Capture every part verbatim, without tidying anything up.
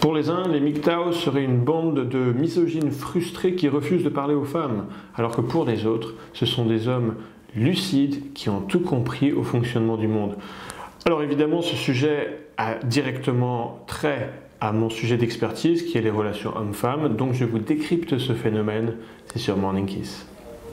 Pour les uns, les M G T O W seraient une bande de misogynes frustrés qui refusent de parler aux femmes, alors que pour les autres, ce sont des hommes lucides qui ont tout compris au fonctionnement du monde. Alors évidemment, ce sujet a directement trait à mon sujet d'expertise qui est les relations hommes-femmes, donc je vous décrypte ce phénomène, c'est sur Morning Kiss.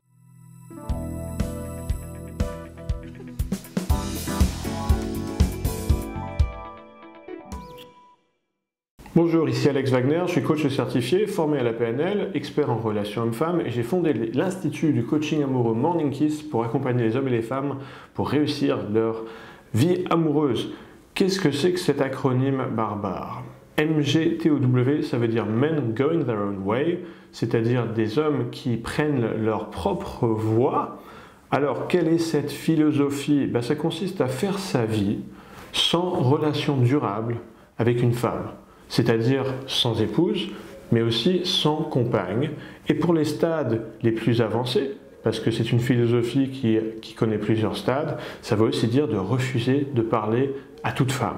Bonjour, ici Alex Wagner, je suis coach certifié, formé à la P N L, expert en relations hommes-femmes et j'ai fondé l'Institut du coaching amoureux Morning Kiss pour accompagner les hommes et les femmes pour réussir leur vie amoureuse. Qu'est-ce que c'est que cet acronyme barbare? M G T O W, ça veut dire Men Going Their Own Way, c'est-à-dire des hommes qui prennent leur propre voie. Alors, quelle est cette philosophie? Ben, ça consiste à faire sa vie sans relation durable avec une femme. C'est-à-dire sans épouse, mais aussi sans compagne. Et pour les stades les plus avancés, parce que c'est une philosophie qui, qui connaît plusieurs stades, ça veut aussi dire de refuser de parler à toute femme.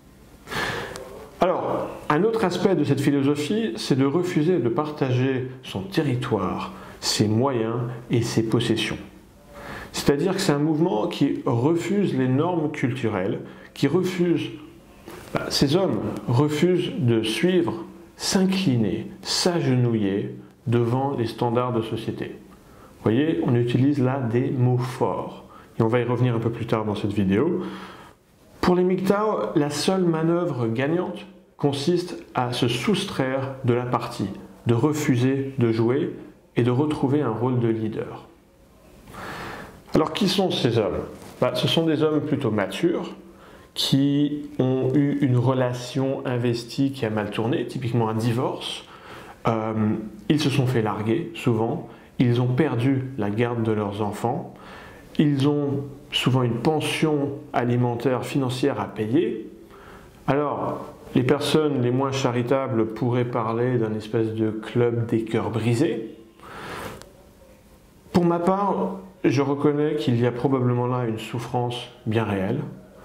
Alors, un autre aspect de cette philosophie, c'est de refuser de partager son territoire, ses moyens et ses possessions. C'est-à-dire que c'est un mouvement qui refuse les normes culturelles, qui refuse Ces hommes refusent de suivre, s'incliner, s'agenouiller devant les standards de société. Vous voyez, on utilise là des mots forts. Et on va y revenir un peu plus tard dans cette vidéo. Pour les M G T O W, la seule manœuvre gagnante consiste à se soustraire de la partie, de refuser de jouer et de retrouver un rôle de leader. Alors, qui sont ces hommes? Ben, ce sont des hommes plutôt matures, qui ont eu une relation investie qui a mal tourné, typiquement un divorce. Euh, ils se sont fait larguer, souvent. Ils ont perdu la garde de leurs enfants. Ils ont souvent une pension alimentaire financière à payer. Alors, les personnes les moins charitables pourraient parler d'un espèce de club des cœurs brisés. Pour ma part, je reconnais qu'il y a probablement là une souffrance bien réelle.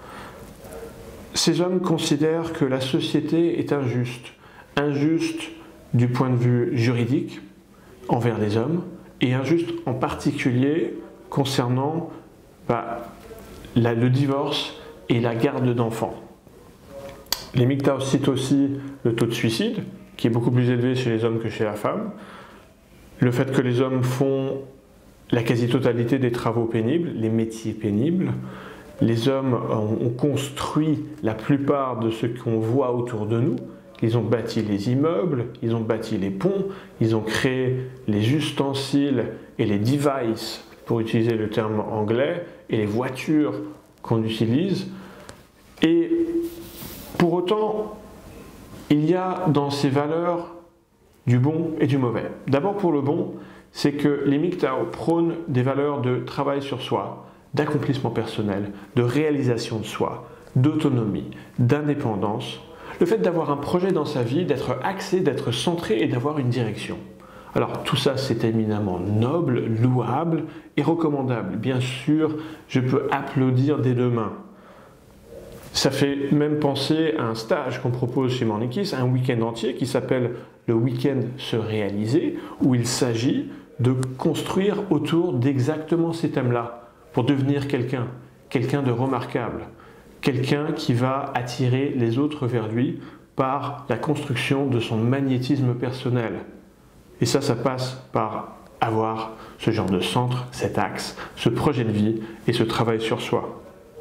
Ces hommes considèrent que la société est injuste, injuste du point de vue juridique envers les hommes et injuste en particulier concernant bah, la, le divorce et la garde d'enfants. Les M G T O W citent aussi le taux de suicide qui est beaucoup plus élevé chez les hommes que chez la femme, le fait que les hommes font la quasi-totalité des travaux pénibles, les métiers pénibles. Les hommes ont construit la plupart de ce qu'on voit autour de nous. Ils ont bâti les immeubles, ils ont bâti les ponts, ils ont créé les ustensiles et les devices, pour utiliser le terme anglais, et les voitures qu'on utilise. Et pour autant, il y a dans ces valeurs du bon et du mauvais. D'abord pour le bon, c'est que les M G T O W prônent des valeurs de travail sur soi, d'accomplissement personnel, de réalisation de soi, d'autonomie, d'indépendance, le fait d'avoir un projet dans sa vie, d'être axé, d'être centré et d'avoir une direction. Alors tout ça c'est éminemment noble, louable et recommandable. Bien sûr, je peux applaudir des deux mains. Ça fait même penser à un stage qu'on propose chez Morning Kiss, un week-end entier qui s'appelle le week-end se réaliser, où il s'agit de construire autour d'exactement ces thèmes-là, pour devenir quelqu'un, quelqu'un de remarquable, quelqu'un qui va attirer les autres vers lui par la construction de son magnétisme personnel. Et ça, ça passe par avoir ce genre de centre, cet axe, ce projet de vie et ce travail sur soi.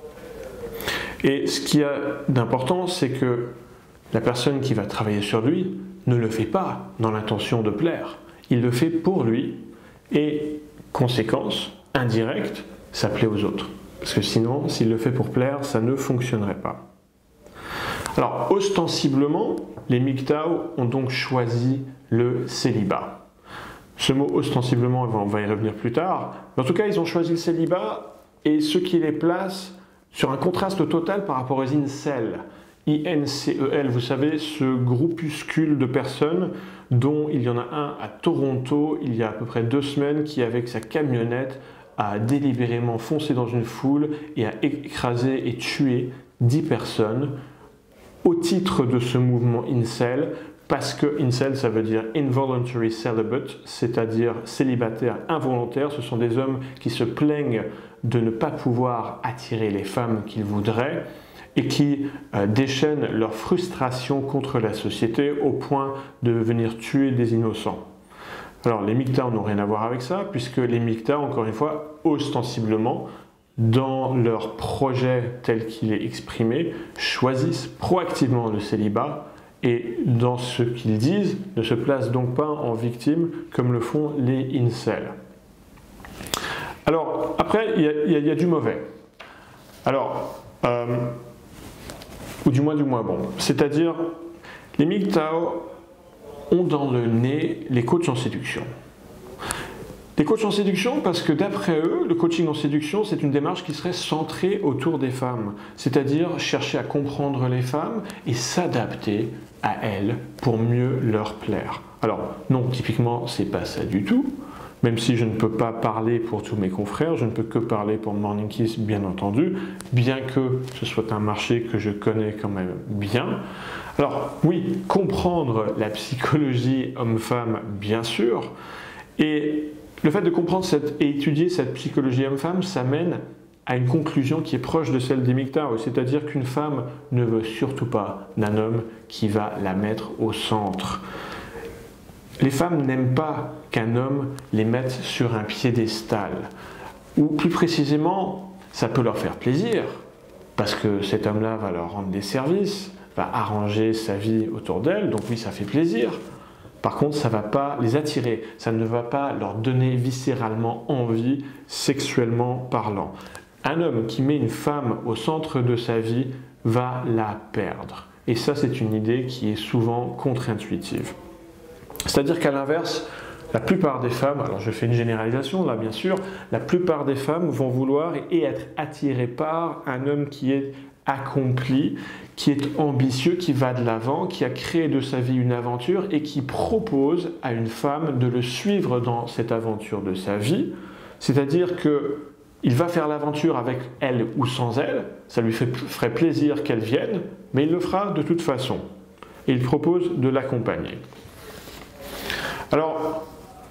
Et ce qu'il y a d'important, c'est que la personne qui va travailler sur lui ne le fait pas dans l'intention de plaire. Il le fait pour lui et, conséquence indirecte, ça plaît aux autres. Parce que sinon, s'il le fait pour plaire, ça ne fonctionnerait pas. Alors, ostensiblement, les M G T O W ont donc choisi le célibat. Ce mot ostensiblement, on va y revenir plus tard, mais en tout cas, ils ont choisi le célibat et ce qui les place sur un contraste total par rapport aux incels. I N C E L, vous savez, ce groupuscule de personnes dont il y en a un à Toronto il y a à peu près deux semaines qui, avec sa camionnette, a délibérément foncé dans une foule et a écrasé et tué dix personnes au titre de ce mouvement incel, parce que incel, ça veut dire involuntary celibate, c'est-à-dire célibataire involontaire. Ce sont des hommes qui se plaignent de ne pas pouvoir attirer les femmes qu'ils voudraient et qui euh, déchaînent leur frustration contre la société au point de venir tuer des innocents. Alors les M G T O W n'ont rien à voir avec ça, puisque les M G T O W, encore une fois, ostensiblement, dans leur projet tel qu'il est exprimé, choisissent proactivement le célibat et dans ce qu'ils disent, ne se placent donc pas en victime comme le font les incels. Alors, après, il y, y, y a du mauvais. Alors, euh, ou du moins du moins bon. C'est-à-dire, les M G T O W ont dans le nez les coachs en séduction. Les coachs en séduction parce que d'après eux, le coaching en séduction, c'est une démarche qui serait centrée autour des femmes. C'est-à-dire chercher à comprendre les femmes et s'adapter à elles pour mieux leur plaire. Alors, non, typiquement, c'est pas ça du tout. Même si je ne peux pas parler pour tous mes confrères, je ne peux que parler pour Morning Kiss, bien entendu, bien que ce soit un marché que je connais quand même bien. Alors, oui, comprendre la psychologie homme-femme, bien sûr, et le fait de comprendre cette, et étudier cette psychologie homme-femme, ça mène à une conclusion qui est proche de celle des M G T O W, c'est-à-dire qu'une femme ne veut surtout pas d'un homme qui va la mettre au centre. Les femmes n'aiment pas qu'un homme les mette sur un piédestal, ou plus précisément, ça peut leur faire plaisir, parce que cet homme-là va leur rendre des services, va arranger sa vie autour d'elle, donc oui, ça fait plaisir. Par contre, ça ne va pas les attirer, ça ne va pas leur donner viscéralement envie, sexuellement parlant. Un homme qui met une femme au centre de sa vie va la perdre. Et ça, c'est une idée qui est souvent contre-intuitive. C'est-à-dire qu'à l'inverse, la plupart des femmes, alors je fais une généralisation là bien sûr, la plupart des femmes vont vouloir et être attirées par un homme qui est accompli, qui est ambitieux, qui va de l'avant, qui a créé de sa vie une aventure et qui propose à une femme de le suivre dans cette aventure de sa vie. C'est-à-dire qu'il va faire l'aventure avec elle ou sans elle, ça lui fait, ferait plaisir qu'elle vienne, mais il le fera de toute façon. Et il propose de l'accompagner. Alors,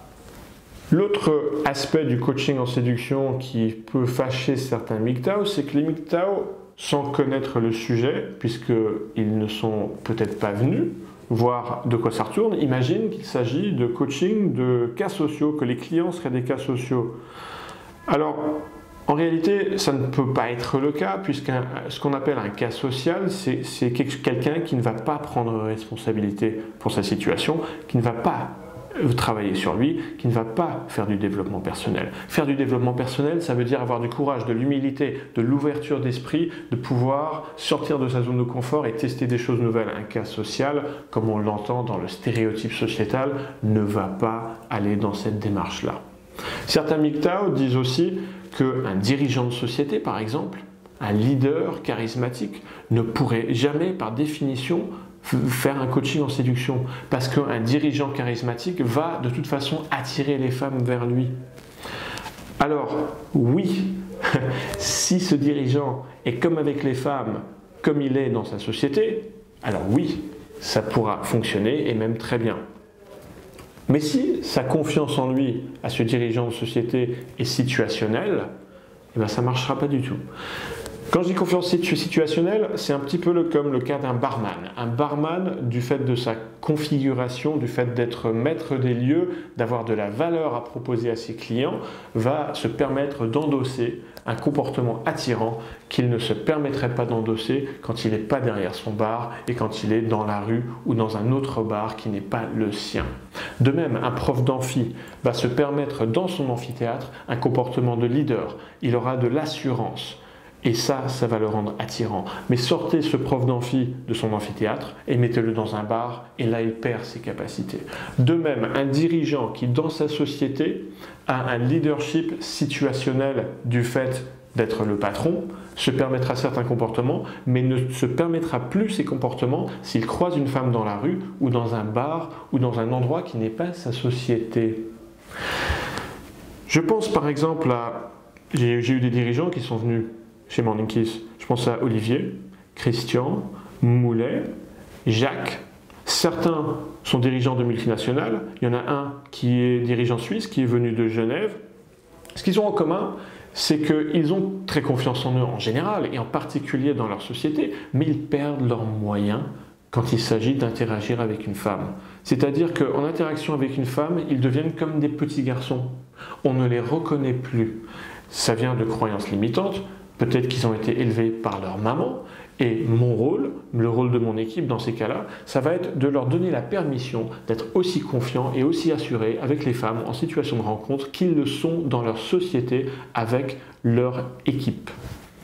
l'autre aspect du coaching en séduction qui peut fâcher certains M G T O W, c'est que les M G T O W, sans connaître le sujet, puisqu'ils ne sont peut-être pas venus voir de quoi ça retourne, imaginent qu'il s'agit de coaching de cas sociaux, que les clients seraient des cas sociaux. Alors, en réalité, ça ne peut pas être le cas, puisque ce qu'on appelle un cas social, c'est quelqu'un qui ne va pas prendre responsabilité pour sa situation, qui ne va pas travailler sur lui, qui ne va pas faire du développement personnel. Faire du développement personnel, ça veut dire avoir du courage, de l'humilité, de l'ouverture d'esprit, de pouvoir sortir de sa zone de confort et tester des choses nouvelles. Un cas social, comme on l'entend dans le stéréotype sociétal, ne va pas aller dans cette démarche-là. Certains M G T O W disent aussi qu'un dirigeant de société, par exemple, un leader charismatique, ne pourrait jamais, par définition, faire un coaching en séduction, parce qu'un dirigeant charismatique va de toute façon attirer les femmes vers lui. Alors, oui, si ce dirigeant est comme avec les femmes, comme il est dans sa société, alors oui, ça pourra fonctionner et même très bien. Mais si sa confiance en lui, à ce dirigeant de société, est situationnelle, eh bien, ça ne marchera pas du tout. Quand je dis confiance situationnelle, c'est un petit peu le, comme le cas d'un barman. Un barman, du fait de sa configuration, du fait d'être maître des lieux, d'avoir de la valeur à proposer à ses clients, va se permettre d'endosser un comportement attirant qu'il ne se permettrait pas d'endosser quand il n'est pas derrière son bar et quand il est dans la rue ou dans un autre bar qui n'est pas le sien. De même, un prof d'amphi va se permettre dans son amphithéâtre un comportement de leader. Il aura de l'assurance. Et ça, ça va le rendre attirant. Mais sortez ce prof d'amphi de son amphithéâtre et mettez-le dans un bar, et là, il perd ses capacités. De même, un dirigeant qui, dans sa société, a un leadership situationnel du fait d'être le patron, se permettra certains comportements, mais ne se permettra plus ces comportements s'il croise une femme dans la rue, ou dans un bar, ou dans un endroit qui n'est pas sa société. Je pense par exemple à... J'ai eu des dirigeants qui sont venus chez Morning Kiss. Je pense à Olivier, Christian, Moulet, Jacques. Certains sont dirigeants de multinationales. Il y en a un qui est dirigeant suisse, qui est venu de Genève. Ce qu'ils ont en commun, c'est qu'ils ont très confiance en eux en général, et en particulier dans leur société, mais ils perdent leurs moyens quand il s'agit d'interagir avec une femme. C'est-à-dire qu'en interaction avec une femme, ils deviennent comme des petits garçons. On ne les reconnaît plus. Ça vient de croyances limitantes, peut-être qu'ils ont été élevés par leur maman, et mon rôle, le rôle de mon équipe dans ces cas-là, ça va être de leur donner la permission d'être aussi confiants et aussi assurés avec les femmes en situation de rencontre qu'ils le sont dans leur société avec leur équipe.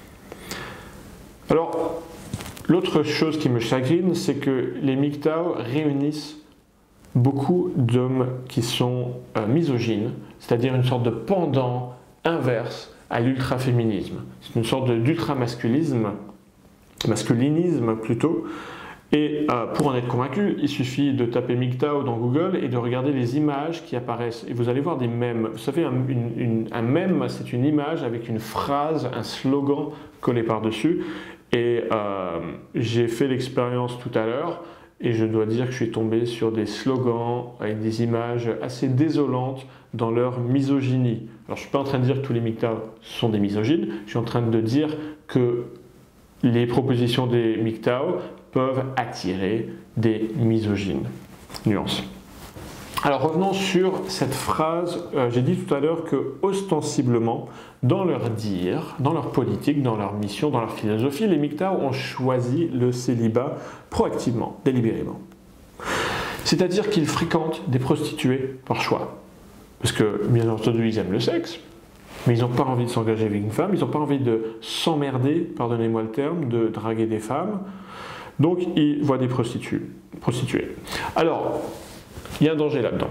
Alors, l'autre chose qui me chagrine, c'est que les M G T O W réunissent beaucoup d'hommes qui sont euh, misogynes, c'est-à-dire une sorte de pendant inverse à l'ultra-féminisme. C'est une sorte d'ultra-masculisme, masculinisme plutôt, et euh, pour en être convaincu, il suffit de taper M G T O W dans Google et de regarder les images qui apparaissent, et vous allez voir des mèmes. Vous savez, un, une, une, un mème, c'est une image avec une phrase, un slogan collé par-dessus, et euh, j'ai fait l'expérience tout à l'heure, et je dois dire que je suis tombé sur des slogans avec des images assez désolantes dans leur misogynie. Alors je ne suis pas en train de dire que tous les M G T O W sont des misogynes, je suis en train de dire que les propositions des M G T O W peuvent attirer des misogynes. Nuance. Alors revenons sur cette phrase, euh, j'ai dit tout à l'heure que ostensiblement, dans leur dire, dans leur politique, dans leur mission, dans leur philosophie, les M G T O W ont choisi le célibat proactivement, délibérément. C'est-à-dire qu'ils fréquentent des prostituées par choix. Parce que, bien entendu, ils aiment le sexe, mais ils n'ont pas envie de s'engager avec une femme, ils n'ont pas envie de s'emmerder, pardonnez-moi le terme, de draguer des femmes. Donc, ils voient des prostituées. prostituées. Alors, il y a un danger là-dedans.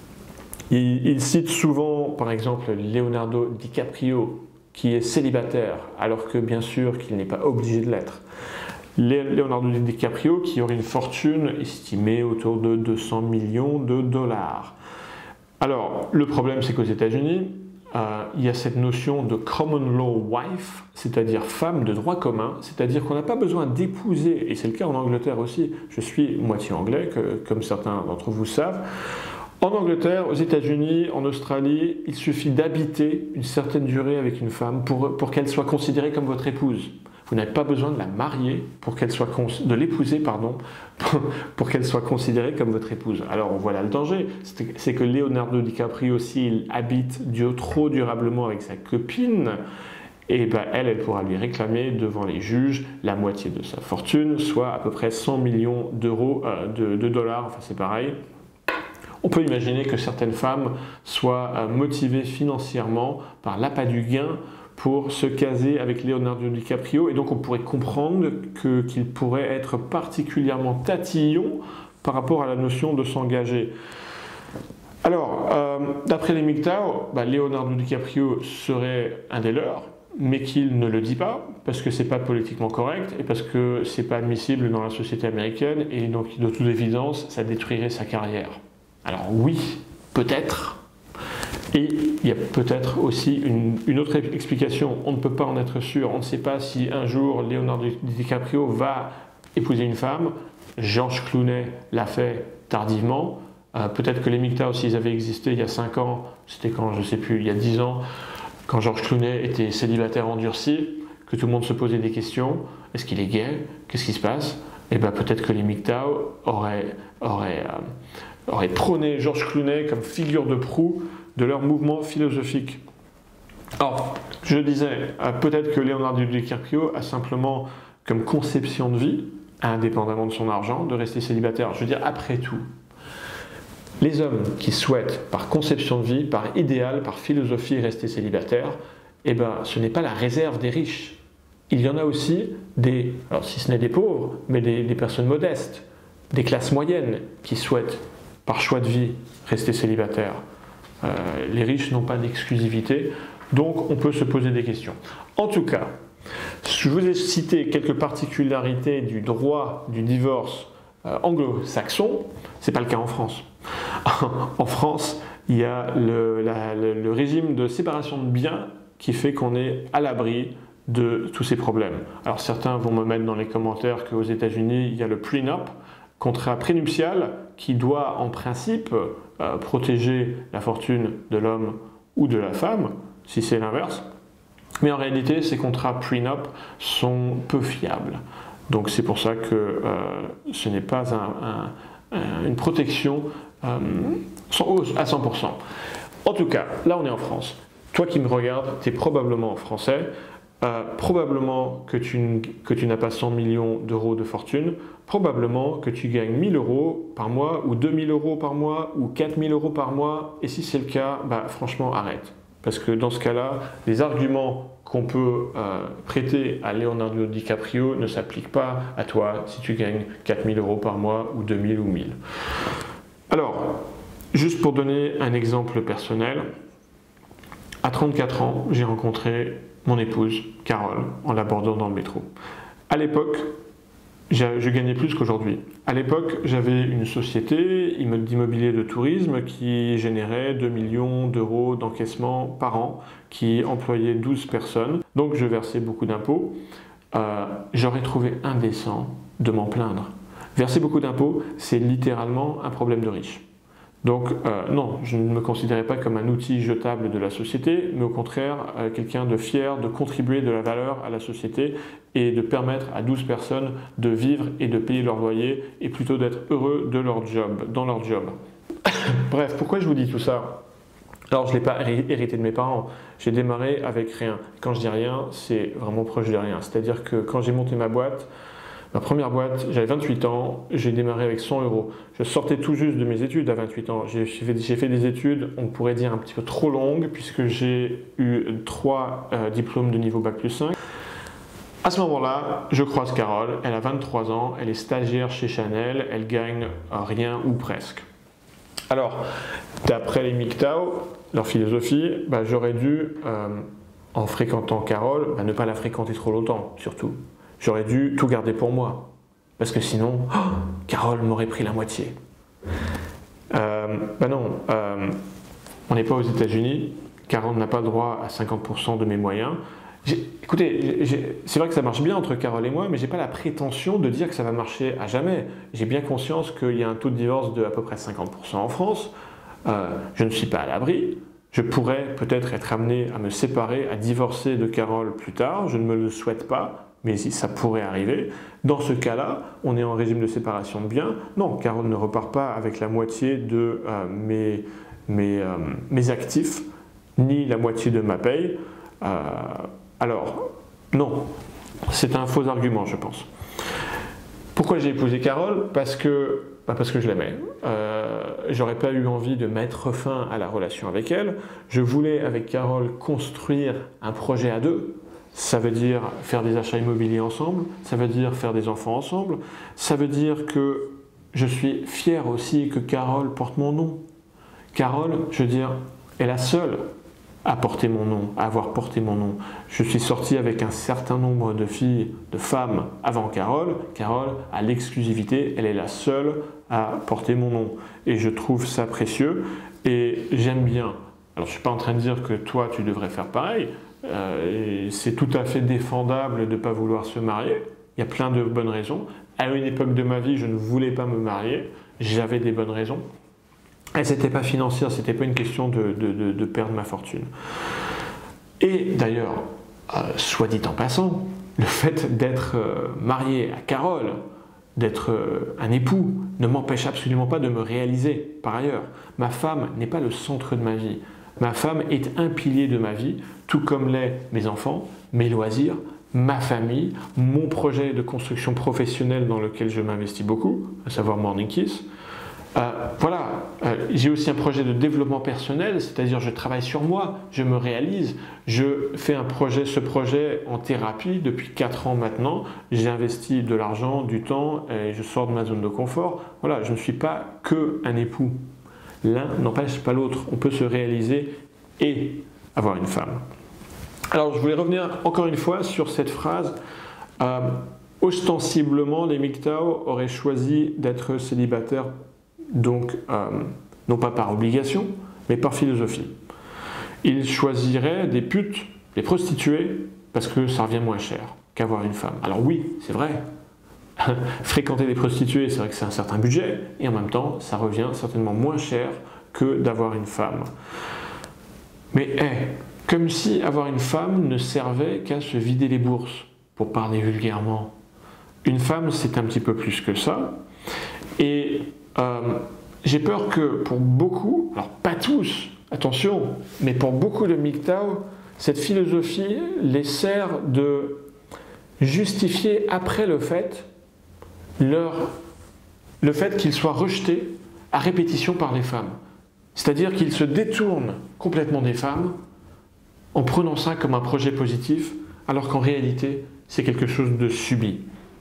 Il, il cite souvent, par exemple, Leonardo DiCaprio, qui est célibataire, alors que bien sûr qu'il n'est pas obligé de l'être. Leonardo DiCaprio qui aurait une fortune estimée autour de deux cents millions de dollars. Alors, le problème, c'est qu'aux États-Unis, euh, il y a cette notion de common law wife, c'est-à-dire femme de droit commun, c'est-à-dire qu'on n'a pas besoin d'épouser, et c'est le cas en Angleterre aussi, je suis moitié anglais, que, comme certains d'entre vous savent. En Angleterre, aux États-Unis, en Australie, il suffit d'habiter une certaine durée avec une femme pour, pour qu'elle soit considérée comme votre épouse. Vous n'avez pas besoin de la marier pour qu'elle soit de l'épouser, pardon, pour qu'elle soit considérée comme votre épouse. Alors voilà le danger, c'est que Leonardo DiCaprio aussi, il habite trop durablement avec sa copine, et ben elle, elle pourra lui réclamer devant les juges la moitié de sa fortune, soit à peu près cent millions d'euros, euh, de, de dollars, enfin c'est pareil. On peut imaginer que certaines femmes soient euh, motivées financièrement par l'appât du gain pour se caser avec Leonardo DiCaprio, et donc on pourrait comprendre que, qu'il pourrait être particulièrement tatillon par rapport à la notion de s'engager. Alors, euh, d'après les M G T O W, bah, Leonardo DiCaprio serait un des leurs, mais qu'il ne le dit pas, parce que c'est pas politiquement correct, et parce que c'est pas admissible dans la société américaine, et donc de toute évidence, ça détruirait sa carrière. Alors oui, peut-être. Et il y a peut-être aussi une, une autre explication, on ne peut pas en être sûr, on ne sait pas si un jour Leonardo DiCaprio va épouser une femme. George Clooney l'a fait tardivement, euh, peut-être que les M G T O W, s'ils avaient existé il y a cinq ans, c'était quand, je ne sais plus, il y a dix ans, quand George Clooney était célibataire endurci, que tout le monde se posait des questions, est-ce qu'il est gay, qu'est-ce qui se passe? Et bien peut-être que les M G T O W auraient, auraient, euh, auraient prôné George Clooney comme figure de proue de leur mouvement philosophique. Alors, je disais, peut-être que Leonardo DiCaprio a simplement comme conception de vie, indépendamment de son argent, de rester célibataire. Je veux dire, après tout, les hommes qui souhaitent, par conception de vie, par idéal, par philosophie, rester célibataire, eh ben, ce n'est pas la réserve des riches. Il y en a aussi des, alors si ce n'est des pauvres, mais des, des personnes modestes, des classes moyennes qui souhaitent, par choix de vie, rester célibataires. Euh, les riches n'ont pas d'exclusivité, donc on peut se poser des questions. En tout cas, je vous ai cité quelques particularités du droit du divorce euh, anglo-saxon, ce n'est pas le cas en France. En France, il y a le, la, le, le régime de séparation de biens qui fait qu'on est à l'abri de tous ces problèmes. Alors certains vont me mettre dans les commentaires qu'aux États-Unis, il y a le prenup, contrat prénuptial, qui doit en principe euh, protéger la fortune de l'homme ou de la femme, si c'est l'inverse. Mais en réalité, ces contrats prenup sont peu fiables. Donc c'est pour ça que euh, ce n'est pas un, un, une protection euh, à cent pour cent. En tout cas, là on est en France. Toi qui me regardes, tu es probablement français, euh, probablement que tu, que tu n'as pas cent millions d'euros de fortune, probablement que tu gagnes mille euros par mois, ou deux mille euros par mois, ou quatre mille euros par mois, et si c'est le cas, bah, franchement arrête. Parce que dans ce cas-là, les arguments qu'on peut euh, prêter à Leonardo DiCaprio ne s'appliquent pas à toi si tu gagnes quatre mille euros par mois, ou deux mille ou mille. Alors, juste pour donner un exemple personnel, à trente-quatre ans, j'ai rencontré mon épouse, Carole, en l'abordant dans le métro. À l'époque, je gagnais plus qu'aujourd'hui. À l'époque, j'avais une société d'immobilier de tourisme qui générait deux millions d'euros d'encaissement par an, qui employait douze personnes. Donc je versais beaucoup d'impôts. Euh, J'aurais trouvé indécent de m'en plaindre. Verser beaucoup d'impôts, c'est littéralement un problème de riche. Donc euh, non, je ne me considérais pas comme un outil jetable de la société, mais au contraire, euh, quelqu'un de fier de contribuer de la valeur à la société et de permettre à douze personnes de vivre et de payer leur loyer et plutôt d'être heureux de leur job, dans leur job. Bref, pourquoi je vous dis tout ça? Alors je ne l'ai pas hérité de mes parents, j'ai démarré avec rien. Quand je dis rien, c'est vraiment proche de rien. C'est-à-dire que quand j'ai monté ma boîte, ma première boîte, j'avais vingt-huit ans, j'ai démarré avec cent euros. Je sortais tout juste de mes études à vingt-huit ans. J'ai fait, fait des études, on pourrait dire un petit peu trop longues, puisque j'ai eu trois euh, diplômes de niveau bac plus cinq. À ce moment-là, je croise Carole, elle a vingt-trois ans, elle est stagiaire chez Chanel, elle gagne rien ou presque. Alors, d'après les M G T O W, leur philosophie, bah, j'aurais dû, euh, en fréquentant Carole, bah, ne pas la fréquenter trop longtemps, surtout. J'aurais dû tout garder pour moi, parce que sinon, oh, Carole m'aurait pris la moitié. Euh, ben non, euh, on n'est pas aux États-Unis, Carole n'a pas le droit à cinquante pour cent de mes moyens. Écoutez, c'est vrai que ça marche bien entre Carole et moi, mais je n'ai pas la prétention de dire que ça va marcher à jamais. J'ai bien conscience qu'il y a un taux de divorce de à peu près cinquante pour cent en France. Euh, je ne suis pas à l'abri. Je pourrais peut-être être amené à me séparer, à divorcer de Carole plus tard. Je ne me le souhaite pas, mais ça pourrait arriver. Dans ce cas-là, on est en régime de séparation de biens. Non, Carole ne repart pas avec la moitié de euh, mes, mes, euh, mes actifs, ni la moitié de ma paye. Euh, alors, non, c'est un faux argument, je pense. Pourquoi j'ai épousé Carole? Parce que, bah parce que je l'aimais. Euh, J'aurais pas eu envie de mettre fin à la relation avec elle. Je voulais, avec Carole, construire un projet à deux. Ça veut dire faire des achats immobiliers ensemble, ça veut dire faire des enfants ensemble, ça veut dire que je suis fier aussi que Carole porte mon nom. Carole, je veux dire, est la seule à porter mon nom, à avoir porté mon nom. Je suis sorti avec un certain nombre de filles, de femmes avant Carole. Carole a l'exclusivité, elle est la seule à porter mon nom. Et je trouve ça précieux et j'aime bien. Alors je ne suis pas en train de dire que toi tu devrais faire pareil. Euh, c'est tout à fait défendable de ne pas vouloir se marier. Il y a plein de bonnes raisons. À une époque de ma vie, je ne voulais pas me marier. J'avais des bonnes raisons. Et ce n'était pas financière, ce n'était pas une question de, de, de, de perdre ma fortune. Et d'ailleurs, euh, soit dit en passant, le fait d'être euh, marié à Carole, d'être euh, un époux, ne m'empêche absolument pas de me réaliser. Par ailleurs, ma femme n'est pas le centre de ma vie. Ma femme est un pilier de ma vie, tout comme l'est mes enfants, mes loisirs, ma famille, mon projet de construction professionnelle dans lequel je m'investis beaucoup, à savoir Morning Kiss. Euh, voilà, euh, j'ai aussi un projet de développement personnel, c'est-à-dire je travaille sur moi, je me réalise, je fais un projet, ce projet en thérapie depuis quatre ans maintenant, j'ai investi de l'argent, du temps et je sors de ma zone de confort. Voilà, je ne suis pas que un époux. L'un n'empêche pas l'autre, on peut se réaliser et avoir une femme. Alors je voulais revenir encore une fois sur cette phrase. Euh, ostensiblement, les M G T O W auraient choisi d'être célibataires, donc euh, non pas par obligation, mais par philosophie. Ils choisiraient des putes, des prostituées, parce que ça revient moins cher qu'avoir une femme. Alors oui, c'est vrai, fréquenter des prostituées, c'est vrai que c'est un certain budget, et en même temps, ça revient certainement moins cher que d'avoir une femme. Mais hey, comme si avoir une femme ne servait qu'à se vider les bourses, pour parler vulgairement. Une femme, c'est un petit peu plus que ça, et euh, j'ai peur que pour beaucoup, alors pas tous, attention, mais pour beaucoup de M G T O W, cette philosophie les sert de justifier après le fait leur, le fait qu'ils soient rejetés à répétition par les femmes. C'est-à-dire qu'ils se détournent complètement des femmes en prenant ça comme un projet positif, alors qu'en réalité, c'est quelque chose de subi.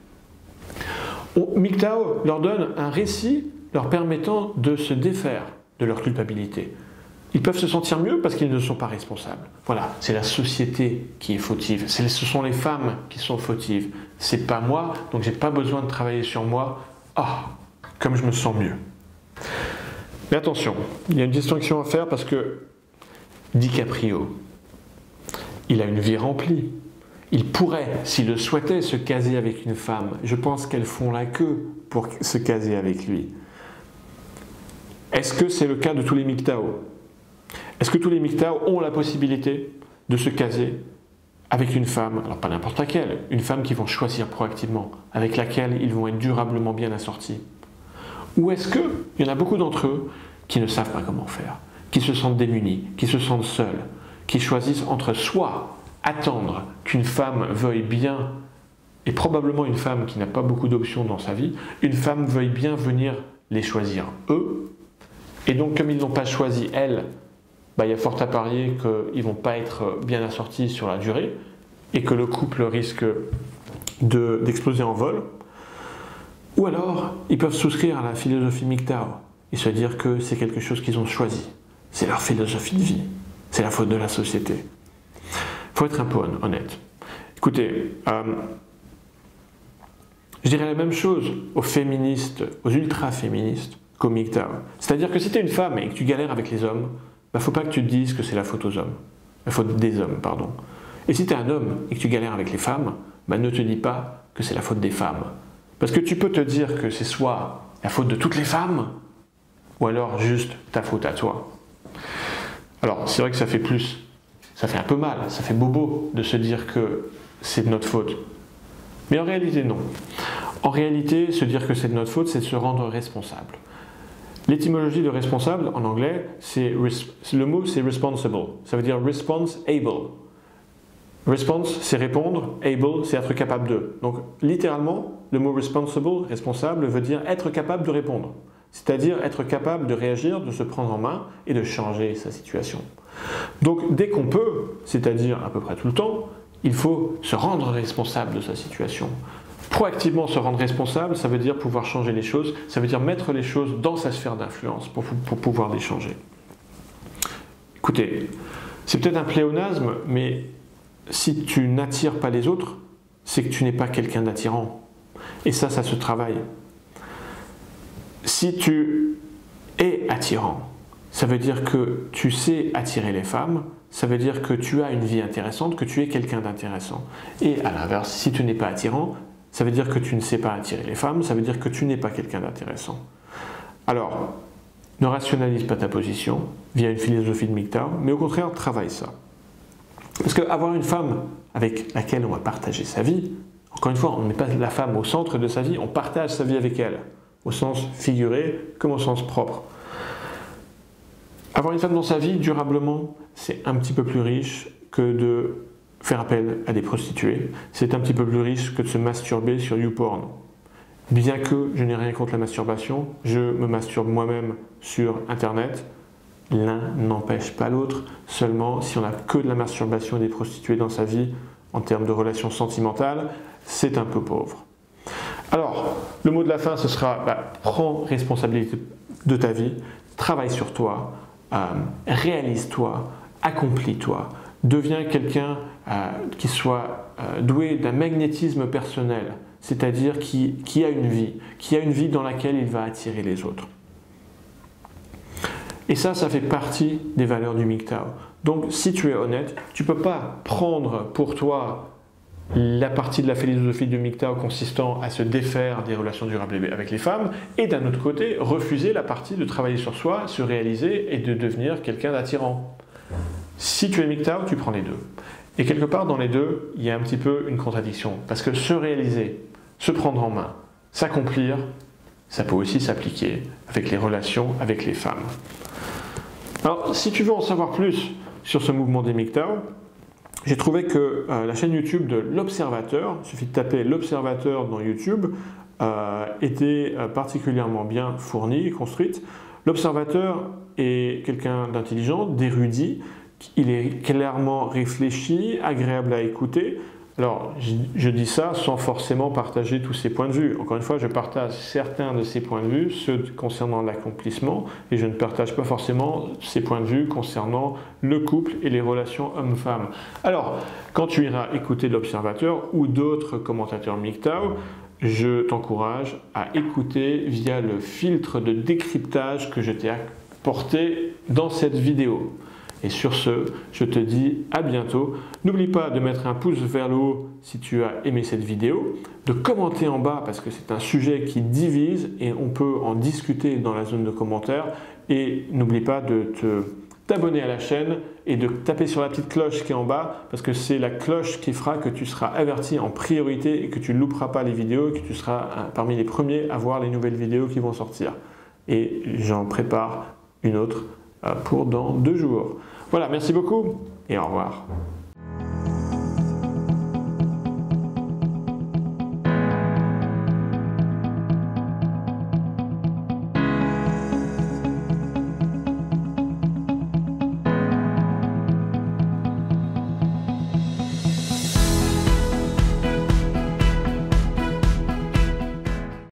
M G T O W leur donne un récit leur permettant de se défaire de leur culpabilité. Ils peuvent se sentir mieux parce qu'ils ne sont pas responsables. Voilà, c'est la société qui est fautive. Ce sont les femmes qui sont fautives. C'est pas moi, donc j'ai pas besoin de travailler sur moi. Ah, comme je me sens mieux. Mais attention, il y a une distinction à faire parce que DiCaprio, il a une vie remplie. Il pourrait, s'il le souhaitait, se caser avec une femme. Je pense qu'elles font la queue pour se caser avec lui. Est-ce que c'est le cas de tous les M G T O W? Est-ce que tous les M G T O W ont la possibilité de se caser avec une femme, alors pas n'importe laquelle, une femme qu'ils vont choisir proactivement, avec laquelle ils vont être durablement bien assortis? Ou est-ce qu'il y en a beaucoup d'entre eux qui ne savent pas comment faire, qui se sentent démunis, qui se sentent seuls, qui choisissent entre soit attendre qu'une femme veuille bien, et probablement une femme qui n'a pas beaucoup d'options dans sa vie, une femme veuille bien venir les choisir eux, et donc comme ils n'ont pas choisi elle, bah, il y a fort à parier qu'ils ne vont pas être bien assortis sur la durée, et que le couple risque de, d'exploser en vol. Ou alors, ils peuvent souscrire à la philosophie M G T O W et se dire que c'est quelque chose qu'ils ont choisi. C'est leur philosophie de vie. C'est la faute de la société. Il faut être un peu honnête. Écoutez, euh, je dirais la même chose aux féministes, aux ultra-féministes qu'aux M G T O W. C'est-à-dire que si tu es une femme et que tu galères avec les hommes, il ne faut pas que tu te dises que c'est la faute aux hommes. La faute des hommes, pardon. Et si tu es un homme et que tu galères avec les femmes, bah, ne te dis pas que c'est la faute des femmes. Parce que tu peux te dire que c'est soit la faute de toutes les femmes, ou alors juste ta faute à toi. Alors, c'est vrai que ça fait plus, ça fait un peu mal, ça fait bobo de se dire que c'est de notre faute. Mais en réalité, non. En réalité, se dire que c'est de notre faute, c'est de se rendre responsable. L'étymologie de responsable, en anglais, c'est le mot c'est responsible. Ça veut dire response able. Response, c'est répondre, able, c'est être capable de. Donc, littéralement, le mot responsible, responsable, veut dire être capable de répondre. C'est-à-dire être capable de réagir, de se prendre en main et de changer sa situation. Donc, dès qu'on peut, c'est-à-dire à peu près tout le temps, il faut se rendre responsable de sa situation. Proactivement se rendre responsable, ça veut dire pouvoir changer les choses, ça veut dire mettre les choses dans sa sphère d'influence pour, pour pouvoir les changer. Écoutez, c'est peut-être un pléonasme, mais si tu n'attires pas les autres, c'est que tu n'es pas quelqu'un d'attirant. Et ça, ça se travaille. Si tu es attirant, ça veut dire que tu sais attirer les femmes, ça veut dire que tu as une vie intéressante, que tu es quelqu'un d'intéressant. Et à l'inverse, si tu n'es pas attirant, ça veut dire que tu ne sais pas attirer les femmes, ça veut dire que tu n'es pas quelqu'un d'intéressant. Alors, ne rationalise pas ta position via une philosophie de M G T O W, mais au contraire, travaille ça. Parce qu'avoir une femme avec laquelle on va partager sa vie, encore une fois, on n'est pas la femme au centre de sa vie, on partage sa vie avec elle, au sens figuré comme au sens propre. Avoir une femme dans sa vie, durablement, c'est un petit peu plus riche que de faire appel à des prostituées. C'est un petit peu plus riche que de se masturber sur YouPorn. Bien que je n'ai rien contre la masturbation, je me masturbe moi-même sur Internet. L'un n'empêche pas l'autre, seulement si on n'a que de la masturbation et des prostituées dans sa vie, en termes de relations sentimentales, c'est un peu pauvre. Alors, le mot de la fin, ce sera bah, prends responsabilité de ta vie, travaille sur toi, euh, réalise-toi, accomplis-toi, deviens quelqu'un euh, qui soit euh, doué d'un magnétisme personnel, c'est-à-dire qui, qui a une vie, qui a une vie dans laquelle il va attirer les autres. Et ça, ça fait partie des valeurs du M G T O W. Donc, si tu es honnête, tu ne peux pas prendre pour toi la partie de la philosophie du M G T O W consistant à se défaire des relations durables avec les femmes, et d'un autre côté, refuser la partie de travailler sur soi, se réaliser et de devenir quelqu'un d'attirant. Si tu es M G T O W, tu prends les deux. Et quelque part dans les deux, il y a un petit peu une contradiction. Parce que se réaliser, se prendre en main, s'accomplir, ça peut aussi s'appliquer avec les relations avec les femmes. Alors, si tu veux en savoir plus sur ce mouvement des M G T O W, j'ai trouvé que euh, la chaîne YouTube de l'Observateur, il suffit de taper l'Observateur dans YouTube, euh, était euh, particulièrement bien fournie et construite. L'Observateur est quelqu'un d'intelligent, d'érudit, il est clairement réfléchi, agréable à écouter. Alors, je, je dis ça sans forcément partager tous ses points de vue. Encore une fois, je partage certains de ses points de vue, ceux concernant l'accomplissement, et je ne partage pas forcément ses points de vue concernant le couple et les relations hommes-femmes. Alors, quand tu iras écouter l'Observateur ou d'autres commentateurs M G T O W, je t'encourage à écouter via le filtre de décryptage que je t'ai apporté dans cette vidéo. Et sur ce, je te dis à bientôt. N'oublie pas de mettre un pouce vers le haut si tu as aimé cette vidéo, de commenter en bas parce que c'est un sujet qui divise et on peut en discuter dans la zone de commentaires. Et n'oublie pas de t'abonner à la chaîne et de taper sur la petite cloche qui est en bas parce que c'est la cloche qui fera que tu seras averti en priorité et que tu ne louperas pas les vidéos et que tu seras parmi les premiers à voir les nouvelles vidéos qui vont sortir. Et j'en prépare une autre pour dans deux jours. Voilà, merci beaucoup et au revoir.